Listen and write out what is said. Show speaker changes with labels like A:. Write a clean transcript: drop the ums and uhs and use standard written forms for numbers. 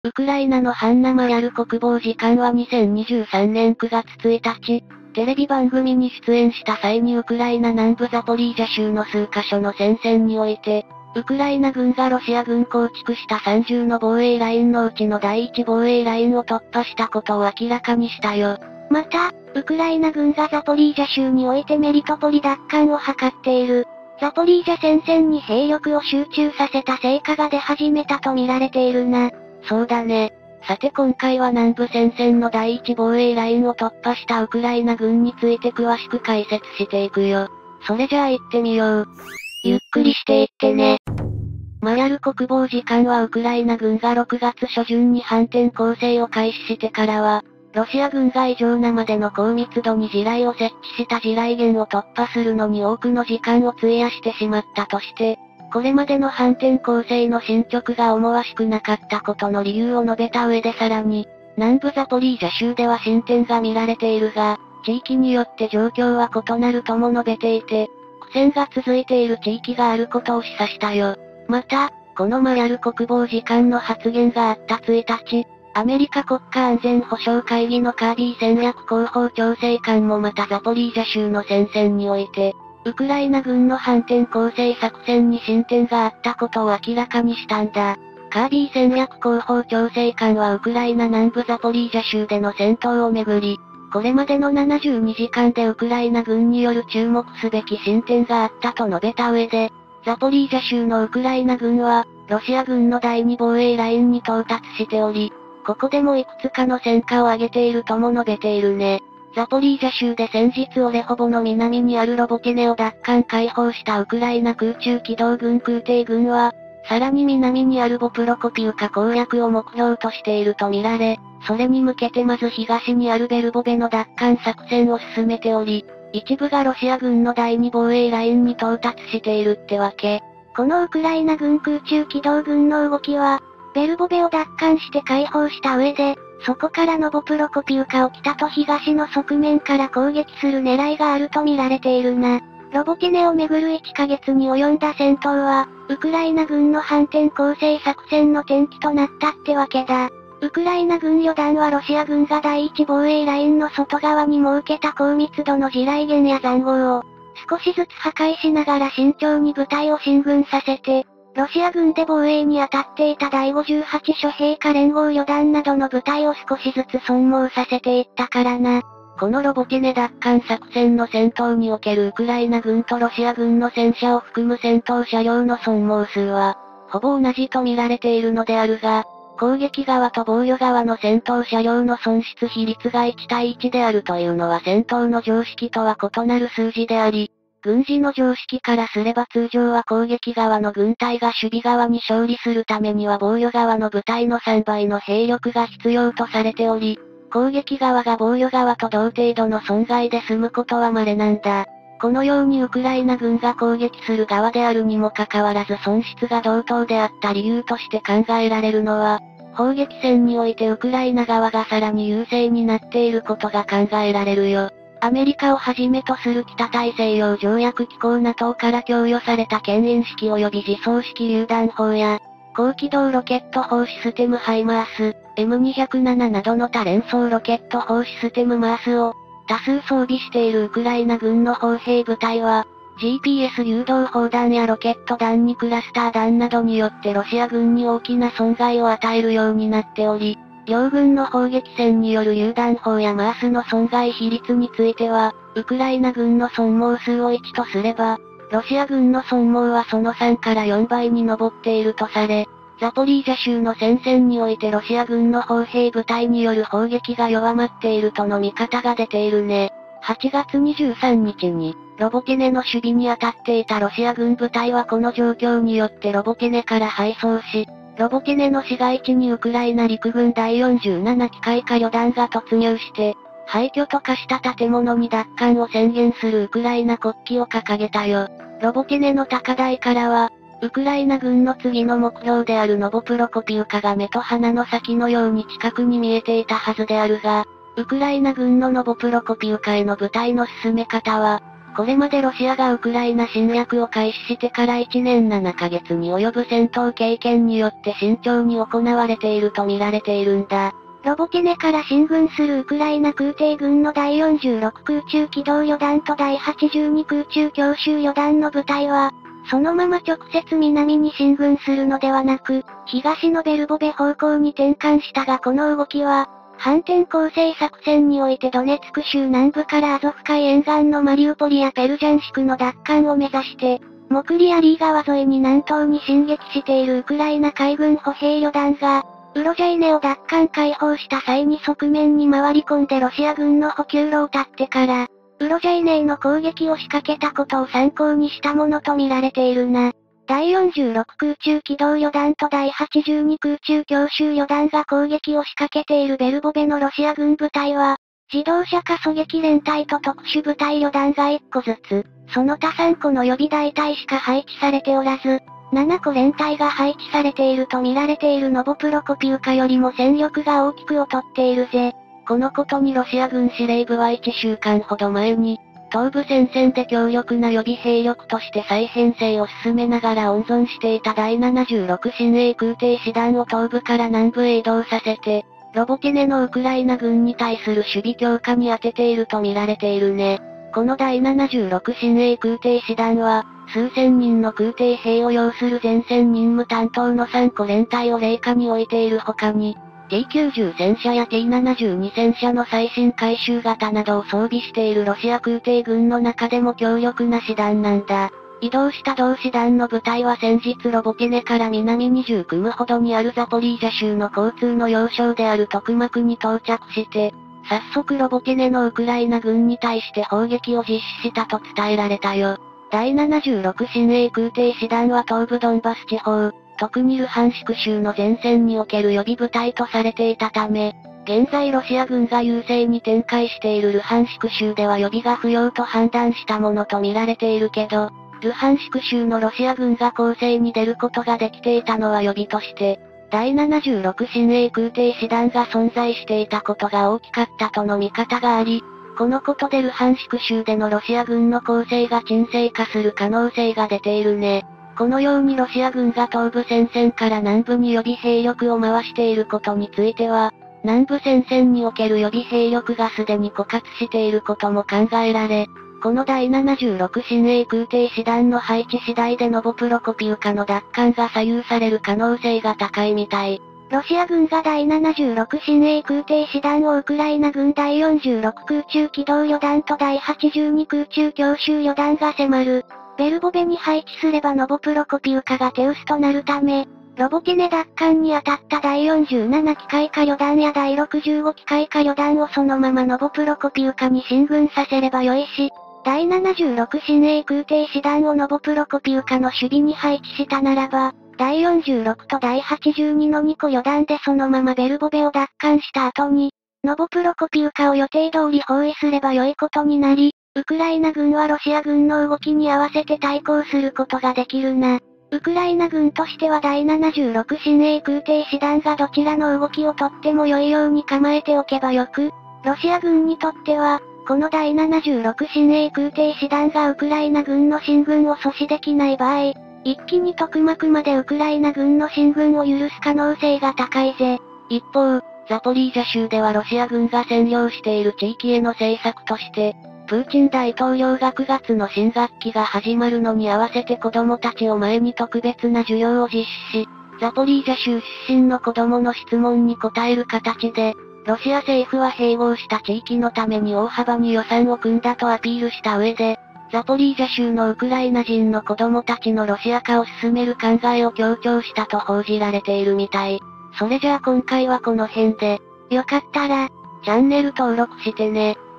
A: ウクライナのハンナ・マヤル国防次官は2023年9月1日、テレビ番組に出演した際にウクライナ南部ザポリージャ州の数カ所の戦線において、ウクライナ軍がロシア軍構築した30の防衛ラインのうちの第一防衛ラインを突破したことを明らかにしたよ。
B: また、ウクライナ軍がザポリージャ州においてメリトポリ奪還を図っている。ザポリージャ戦線に兵力を集中させた成果が出始めたと見られているな。
A: そうだね。さて今回は南部戦線の第一防衛ラインを突破したウクライナ軍について詳しく解説していくよ。それじゃあ行ってみよう。
B: ゆっくりしていってね。
A: マヤル国防次官はウクライナ軍が6月初旬に反転攻勢を開始してからは、ロシア軍が異常なまでの高密度に地雷を設置した地雷原を突破するのに多くの時間を費やしてしまったとして、これまでの反転攻勢の進捗が思わしくなかったことの理由を述べた上でさらに、南部ザポリージャ州では進展が見られているが、地域によって状況は異なるとも述べていて、苦戦が続いている地域があることを示唆したよ。また、このマヤル国防次官の発言があった1日、アメリカ国家安全保障会議のカービー戦略広報調整官もまたザポリージャ州の戦線において、ウクライナ軍の反転攻勢作戦に進展があったことを明らかにしたんだ。カービー戦略広報調整官はウクライナ南部ザポリージャ州での戦闘をめぐり、これまでの72時間でウクライナ軍による注目すべき進展があったと述べた上で、ザポリージャ州のウクライナ軍は、ロシア軍の第二防衛ラインに到達しており、ここでもいくつかの戦果を挙げているとも述べているね。ザポリージャ州で先日オレホボの南にあるロボティネを奪還解放したウクライナ空中機動軍空挺軍は、さらに南にあるボプロコピウカ攻略を目標としているとみられ、それに向けてまず東にあるベルボベの奪還作戦を進めており、一部がロシア軍の第二防衛ラインに到達しているってわけ。
B: このウクライナ軍空中機動軍の動きは、ベルボベを奪還して解放した上で、そこからのボプロコピウカを北と東の側面から攻撃する狙いがあると見られているな。ロボティネをめぐる1ヶ月に及んだ戦闘は、ウクライナ軍の反転攻勢作戦の転機となったってわけだ。ウクライナ軍旅団はロシア軍が第一防衛ラインの外側に設けた高密度の地雷原や塹壕を、少しずつ破壊しながら慎重に部隊を進軍させて、ロシア軍で防衛に当たっていた第58諸兵科連合旅団などの部隊を少しずつ損耗させていったからな。
A: このロボティネ奪還作戦の戦闘におけるウクライナ軍とロシア軍の戦車を含む戦闘車両の損耗数は、ほぼ同じと見られているのであるが、攻撃側と防御側の戦闘車両の損失比率が1対1であるというのは戦闘の常識とは異なる数字であり、軍事の常識からすれば通常は攻撃側の軍隊が守備側に勝利するためには防御側の部隊の3倍の兵力が必要とされており、攻撃側が防御側と同程度の損害で済むことは稀なんだ。このようにウクライナ軍が攻撃する側であるにもかかわらず損失が同等であった理由として考えられるのは、砲撃戦においてウクライナ側がさらに優勢になっていることが考えられるよ。アメリカをはじめとする北大西洋条約機構 NATO から供与された牽引式及び自走式榴弾砲や、高機動ロケット砲システムハイマース、M207 などの多連装ロケット砲システムマースを多数装備しているウクライナ軍の砲兵部隊は、GPS 誘導砲弾やロケット弾にクラスター弾などによってロシア軍に大きな損害を与えるようになっており、両軍の砲撃戦による榴弾砲やマースの損害比率については、ウクライナ軍の損耗数を1とすれば、ロシア軍の損耗はその3から4倍に上っているとされ、ザポリージャ州の戦線においてロシア軍の砲兵部隊による砲撃が弱まっているとの見方が出ているね。8月23日に、ロボティネの守備に当たっていたロシア軍部隊はこの状況によってロボティネから敗走し、ロボティネの市街地にウクライナ陸軍第47機械化旅団が突入して、廃墟と化した建物に奪還を宣言するウクライナ国旗を掲げたよ。ロボティネの高台からは、ウクライナ軍の次の目標であるノボプロコピウカが目と鼻の先のように近くに見えていたはずであるが、ウクライナ軍のノボプロコピウカへの部隊の進め方は、 これまでロシアがウクライナ侵略を開始してから1年7ヶ月に及ぶ戦闘経験によって慎重に行われていると見られているんだ。
B: ロボティネから進軍するウクライナ空挺軍の第46空中機動旅団と第82空中強襲旅団の部隊は、そのまま直接南に進軍するのではなく、東のベルボベ方向に転換したがこの動きは、反転攻勢作戦においてドネツク州南部からアゾフ海沿岸のマリウポリやペルジャンシクの奪還を目指して、モクリアリー川沿いに南東に進撃しているウクライナ海軍歩兵旅団が、ウロジャイネを奪還解放した際に側面に回り込んでロシア軍の補給路を断ってから、ウロジャイネへの攻撃を仕掛けたことを参考にしたものと見られているな。第46空中機動旅団と第82空中強襲旅団が攻撃を仕掛けているベルボベのロシア軍部隊は、自動車化狙撃連隊と特殊部隊旅団が1個ずつ、その他3個の予備大隊しか配置されておらず、7個連隊が配置されていると見られているノボプロコピウカよりも戦力が大きく劣っているぜ。
A: このことにロシア軍司令部は1週間ほど前に、東部戦線で強力な予備兵力として再編成を進めながら温存していた第76親衛空挺師団を東部から南部へ移動させて、ロボティネのウクライナ軍に対する守備強化に当てていると見られているね。この第76親衛空挺師団は、数千人の空挺兵を要する前線任務担当の3個連隊を隷下に置いている他に、T90 戦車や T72 戦車の最新改修型などを装備しているロシア空挺軍の中でも強力な師団なんだ。移動した同師団の部隊は先日ロボティネから南に10組ほどにあるザポリージャ州の交通の要衝であるトクマクに到着して、早速ロボティネのウクライナ軍に対して砲撃を実施したと伝えられたよ。第76親衛空挺師団は東部ドンバス地方、特にルハンシク州の前線における予備部隊とされていたため、現在ロシア軍が優勢に展開しているルハンシク州では予備が不要と判断したものと見られているけど、ルハンシク州のロシア軍が攻勢に出ることができていたのは予備として、第76親衛空挺師団が存在していたことが大きかったとの見方があり、このことでルハンシク州でのロシア軍の攻勢が沈静化する可能性が出ているね。このようにロシア軍が東部戦線から南部に予備兵力を回していることについては、南部戦線における予備兵力がすでに枯渇していることも考えられ、この第76親衛空挺師団の配置次第でノボプロコピウカの奪還が左右される可能性が高いみたい。
B: ロシア軍が第76親衛空挺師団をウクライナ軍第46空中機動旅団と第82空中強襲旅団が迫る。ベルボベに配置すればノボプロコピウカが手薄となるため、ロボティネ奪還に当たった第47機械化旅団や第65機械化旅団をそのままノボプロコピウカに進軍させればよいし、第76親衛空挺師団をノボプロコピウカの守備に配置したならば、第46と第82の2個旅団でそのままベルボベを奪還した後に、ノボプロコピウカを予定通り包囲すれば良いことになり、ウクライナ軍はロシア軍の動きに合わせて対抗することができるな。ウクライナ軍としては第76親衛空挺師団がどちらの動きをとっても良いように構えておけばよく、ロシア軍にとっては、この第76親衛空挺師団がウクライナ軍の進軍を阻止できない場合、一気にトクマクまでウクライナ軍の進軍を許す可能性が高いぜ。
A: 一方、ザポリージャ州ではロシア軍が占領している地域への政策として、プーチン大統領が9月の新学期が始まるのに合わせて子供たちを前に特別な授業を実施し、ザポリージャ州出身の子供の質問に答える形で、ロシア政府は併合した地域のために大幅に予算を組んだとアピールした上で、ザポリージャ州のウクライナ人の子供たちのロシア化を進める考えを強調したと報じられているみたい。それじゃあ今回はこの辺で、
B: よかったら、
A: チャンネル登録してね。